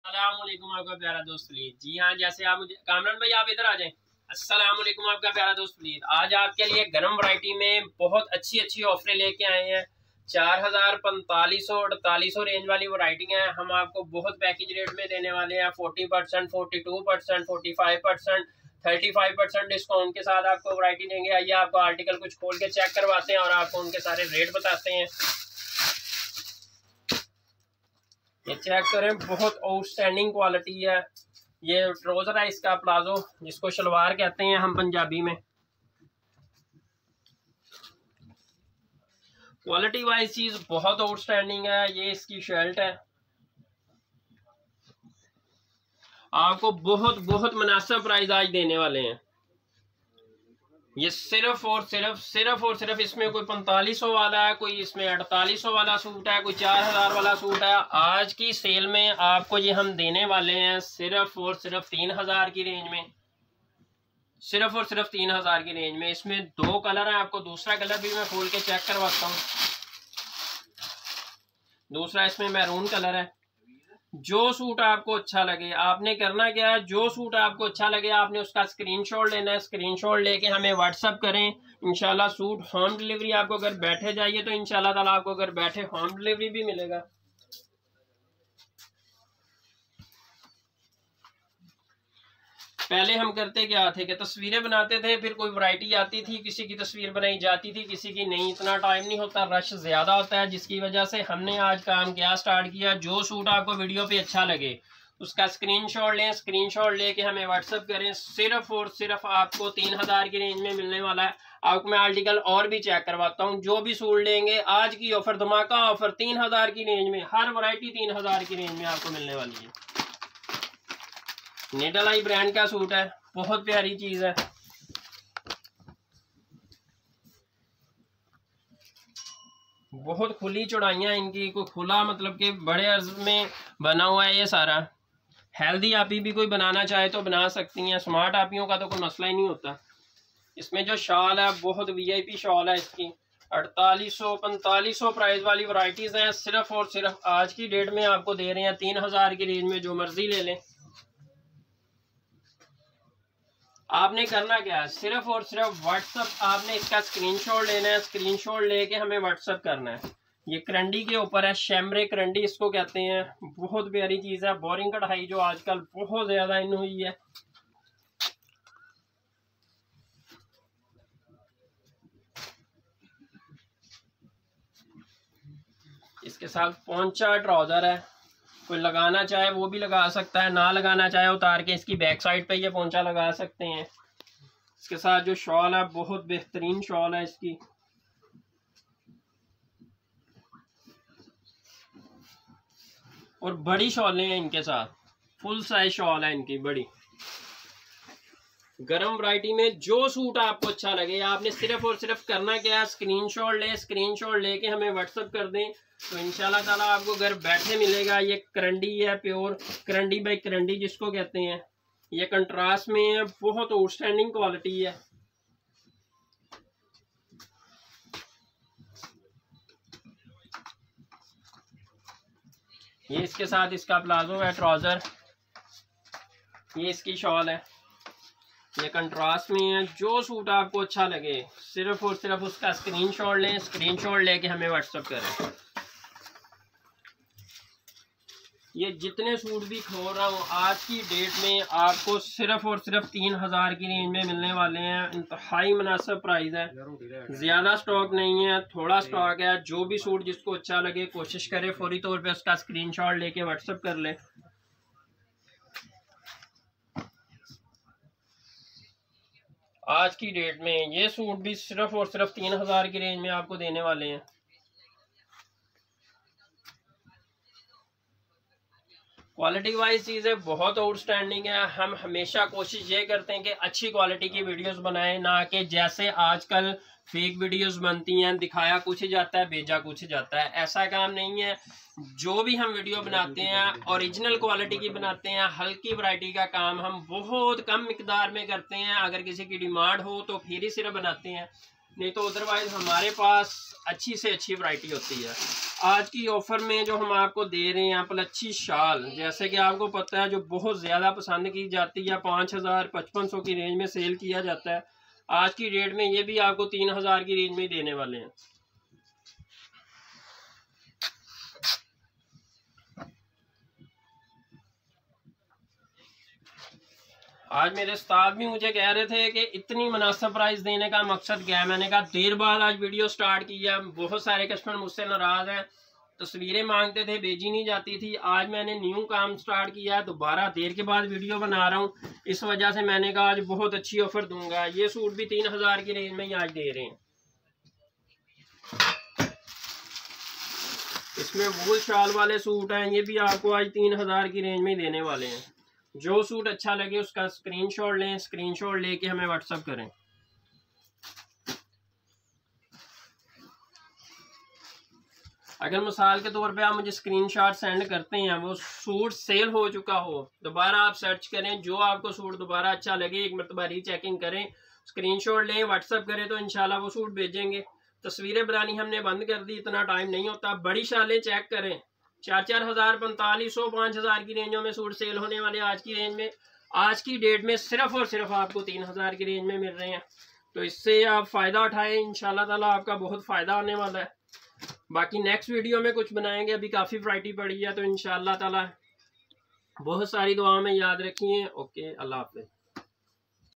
अस्सलाम वालेकुम आपका प्यारा दोस्त वलीद। जी हाँ, जैसे आप मुझे कामरान भाई आप इधर आ जाएं। अस्सलाम वालेकुम आपका प्यारा दोस्त वलीद। आज आपके लिए गरम वैरायटी में बहुत अच्छी अच्छी ऑफरें लेके आए हैं। 4000, 4500, 4800 रेंज वाली वैरायटी हैं। हम आपको बहुत पैकेज रेट में देने वाले हैं। 40%, 42%, 45%, 35% डिस्काउंट के साथ आपको वैरायटी देंगे। आइए आपको आर्टिकल कुछ खोल के चेक करवाते हैं और आपको उनके सारे रेट बताते हैं। ये चेक करें, बहुत आउटस्टैंडिंग क्वालिटी है। ये ट्राउजर है इसका प्लाजो, जिसको शलवार कहते हैं हम पंजाबी में। क्वालिटी वाइज चीज बहुत आउटस्टैंडिंग है। ये इसकी शर्ट है। आपको बहुत बहुत मुनासिब प्राइस आज देने वाले हैं। ये सिर्फ और सिर्फ इसमें कोई 4500 वाला है, कोई इसमें 4800 वाला सूट है, कोई 4000 वाला सूट है। आज की सेल में आपको ये हम देने वाले हैं सिर्फ और सिर्फ 3000 की रेंज में। सिर्फ और सिर्फ 3000 की रेंज में। इसमें दो कलर हैं। आपको दूसरा कलर भी मैं खोल के चेक करवाता हूँ। दूसरा इसमें मैरून कलर है। जो सूट आपको अच्छा लगे आपने करना क्या है, जो सूट आपको अच्छा लगे आपने उसका स्क्रीनशॉट लेना है। स्क्रीनशॉट लेके हमें व्हाट्सअप करें। इंशाल्लाह सूट होम डिलीवरी आपको घर बैठे जाइए तो इंशाल्लाह ताला आपको घर बैठे होम डिलीवरी भी मिलेगा। पहले हम करते क्या थे कि तस्वीरें बनाते थे, फिर कोई वैरायटी आती थी, किसी की तस्वीर बनाई जाती थी, किसी की नहीं। इतना टाइम नहीं होता, रश ज्यादा होता है, जिसकी वजह से हमने आज काम क्या स्टार्ट किया। जो सूट आपको वीडियो पे अच्छा लगे उसका स्क्रीनशॉट लें। स्क्रीनशॉट लेके हमें व्हाट्सअप करें। सिर्फ और सिर्फ आपको 3000 की रेंज में मिलने वाला है। आपको मैं आर्टिकल और भी चेक करवाता हूँ। जो भी सूट लेंगे आज की ऑफर, धमाका ऑफर, 3000 की रेंज में हर वैरायटी 3000 की रेंज में आपको मिलने वाली है। नीडल आई ब्रांड का सूट है, बहुत प्यारी चीज है। बहुत खुली चौड़ाइयां इनकी, कोई खुला मतलब कि बड़े अर्ज में बना हुआ है ये सारा। हेल्दी आपी भी कोई बनाना चाहे तो बना सकती हैं। स्मार्ट आपियों का तो कोई मसला ही नहीं होता। इसमें जो शॉल है बहुत वीआईपी शॉल है इसकी। 4800, 4500 प्राइस वाली वैरायटीज हैं। सिर्फ और सिर्फ आज की डेट में आपको दे रहे हैं 3000 की रेंज में। जो मर्जी ले लें। आपने करना क्या है, सिर्फ और सिर्फ व्हाट्सअप आपने इसका स्क्रीनशॉट लेना है। स्क्रीनशॉट लेके हमें व्हाट्सअप करना है। ये करंडी के ऊपर है, शैमरे करंडी इसको कहते हैं। बहुत प्यारी चीज है। बोरिंग कढ़ाई जो आजकल बहुत ज्यादा इन हुई है। इसके साथ पोंचा ट्राउजर है। कोई लगाना चाहे वो भी लगा सकता है, ना लगाना चाहे उतार के इसकी बैक साइड पे ये पोंचा लगा सकते हैं। इसके साथ जो शॉल है बहुत बेहतरीन शॉल है इसकी। और बड़ी शॉलें हैं इनके साथ, फुल साइज शॉल है इनकी बड़ी। गरम वैरायटी में जो सूट आपको अच्छा लगे आपने सिर्फ और सिर्फ करना क्या है, स्क्रीनशॉट ले। स्क्रीनशॉट लेके हमें व्हाट्सअप कर दें तो इंशाल्लाह ताला आपको घर बैठे मिलेगा। ये करंडी है, प्योर करंडी बाई करंडी जिसको कहते हैं। ये कंट्रास्ट में है, बहुत आउटस्टैंडिंग क्वालिटी है। ये इसके साथ इसका प्लाजो है, ट्राउजर। ये इसकी शॉल है। ये कंट्रास्ट में है। जो सूट आपको अच्छा लगे सिर्फ और सिर्फ उसका स्क्रीनशॉट लें। स्क्रीनशॉट लेके हमें व्हाट्सएप करें। ये जितने सूट भी खोल रहा हूँ आज की डेट में आपको सिर्फ और सिर्फ 3000 की रेंज में मिलने वाले हैं। इंतहाई मुनासिब प्राइस है। ज्यादा स्टॉक नहीं है, थोड़ा स्टॉक है। जो भी सूट जिसको अच्छा लगे कोशिश करे फौरी तौर पे उसका स्क्रीनशॉट लेके व्हाट्सएप कर ले। आज की डेट में ये सूट भी सिर्फ और सिर्फ 3000 की रेंज में आपको देने वाले हैं। क्वालिटी वाइज चीज़ें बहुत आउटस्टैंडिंग है। हम हमेशा कोशिश ये करते हैं कि अच्छी क्वालिटी की वीडियोस बनाएं, ना कि जैसे आजकल फेक वीडियोस बनती हैं, दिखाया कुछ जाता है भेजा कुछ जाता है। ऐसा काम नहीं है। जो भी हम वीडियो बनाते हैं ओरिजिनल क्वालिटी की बनाते हैं। हल्की वैरायटी का काम हम बहुत कम मिकदार में करते हैं। अगर किसी की डिमांड हो तो फिर ही सिर्फ बनाते हैं। नहीं तो अदरवाइज हमारे पास अच्छी से अच्छी वैरायटी होती है। आज की ऑफर में जो हम आपको दे रहे हैं प्लच्छी शाल, जैसे कि आपको पता है जो बहुत ज़्यादा पसंद की जाती है, 5000 5500 की रेंज में सेल किया जाता है, आज की डेट में ये भी आपको 3000 की रेंज में ही देने वाले हैं। आज मेरे उस्ताद भी मुझे कह रहे थे कि इतनी मुनासिब प्राइस देने का मकसद क्या है। मैंने कहा देर बाद आज वीडियो स्टार्ट किया, बहुत सारे कस्टमर मुझसे नाराज हैं, तस्वीरें मांगते थे, भेजी नहीं जाती थी। आज मैंने न्यू काम स्टार्ट किया, दोबारा देर के बाद वीडियो बना रहा हूँ, इस वजह से मैंने कहा आज बहुत अच्छी ऑफर दूंगा। ये सूट भी 3000 की रेंज में ही आज दे रहे हैं। इसमें वूल शाल वाले सूट हैं, ये भी आपको आज 3000 की रेंज में ही देने वाले हैं। जो सूट अच्छा लगे उसका स्क्रीनशॉट लें, स्क्रीनशॉट लेके हमें व्हाट्सएप करें। अगर मिसाल के तौर पे आप मुझे स्क्रीनशॉट सेंड करते हैं, वो सूट सेल हो चुका हो, दोबारा आप सर्च करें, जो आपको सूट दोबारा अच्छा लगे एक मरतबा रीचेकिंग करें, स्क्रीनशॉट लें, व्हाट्सएप करें, तो इंशाल्लाह वो सूट भेजेंगे। तस्वीरें बनानी हमने बंद कर दी, इतना टाइम नहीं होता। बड़ी शालें चेक करें, 4000 4500 5000 की रेंजों में सूट सेल होने वाले आज की रेंज में, आज की डेट में सिर्फ और सिर्फ आपको 3000 की रेंज में मिल रहे हैं। तो इससे आप फ़ायदा उठाएं, इंशाल्लाह ताला आपका बहुत फ़ायदा होने वाला है। बाकी नेक्स्ट वीडियो में कुछ बनाएंगे, अभी काफ़ी वैरायटी पड़ी है, तो इंशाल्लाह ताला बहुत सारी दुआओं में याद रखिए। ओके, अल्लाह हाफ़िज़।